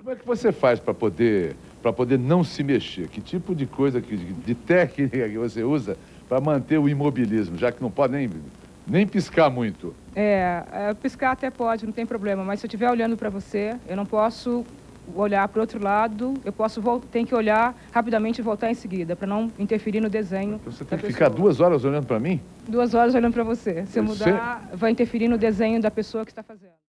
Como é que você faz para poder não se mexer? Que tipo de coisa, de técnica que você usa para manter o imobilismo, já que não pode nem piscar muito? Piscar até pode, não tem problema, mas se eu estiver olhando para você, eu não posso olhar para o outro lado, tenho que olhar rapidamente e voltar em seguida, para não interferir no desenho. Você tem que ficar 2 horas olhando para mim? 2 horas olhando para você. Se eu mudar, vai interferir no desenho da pessoa que está fazendo.